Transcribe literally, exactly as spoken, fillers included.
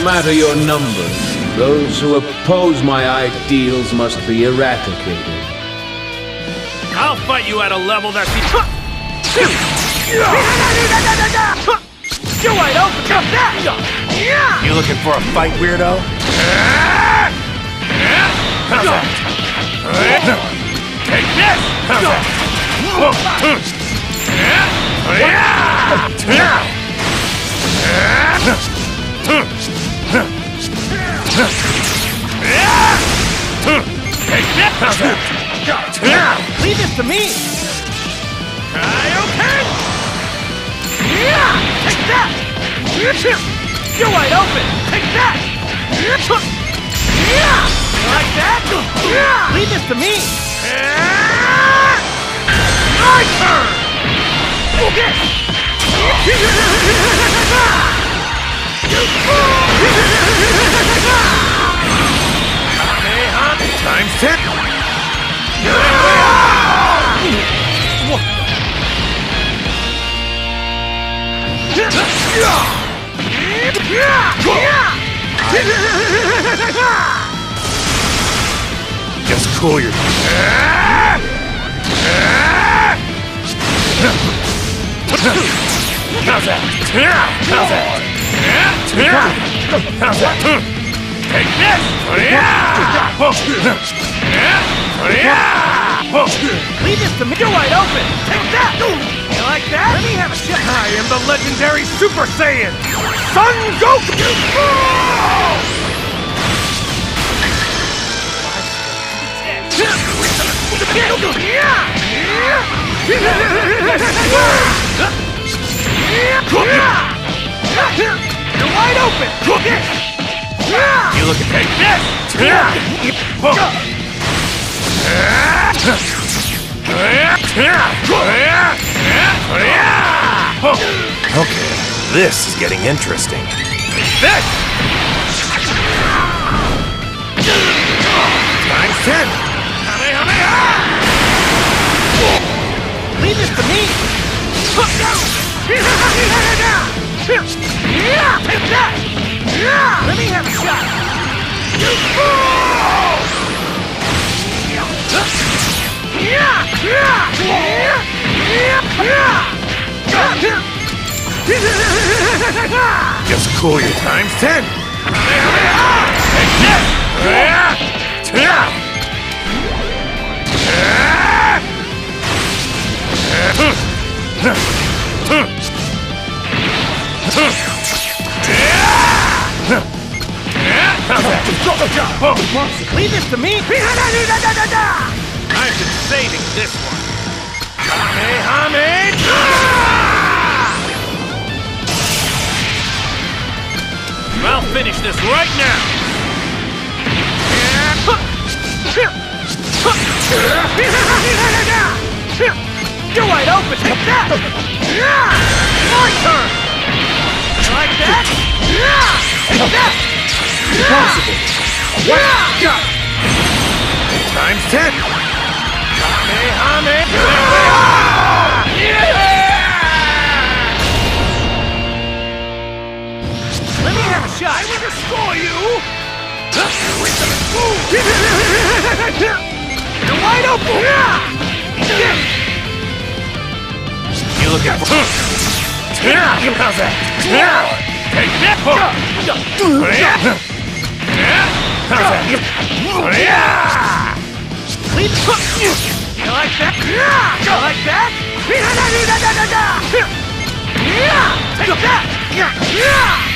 matter your numbers. Those who oppose my ideals must be eradicated. I'll fight you at a level that's... You're wide open! You looking for a fight, weirdo? How's that? Take this! How's that? Take this! How's that? Leave this to me! Kaioken! Take that! You're wide open! Take that! Like that? Leave this to me! My turn! Times ten! Just cool your... How's that? How's that? How's that? Take this! Leave this to me! You're wide open! Take that! You like that? Let me have a shot! I am the legendary Super Saiyan! Son Goku! You're wide open! You look at take this! Okay, this is getting interesting. This! Times ten! Leave this to me! Take that! Let me have a shot! Just cool your times ten! Take this! Leave this to me! I've been saving this one! Kamehameha! I'll finish this right now! You're wide open! Take that! My turn! You like that? Take that! Impossible! What? Times ten! Kamehameha! Let me have a shot! I will destroy you! You're wide open! You looking for... How's that? Take that! How's that? Leave the... You like that? You like that? Take that!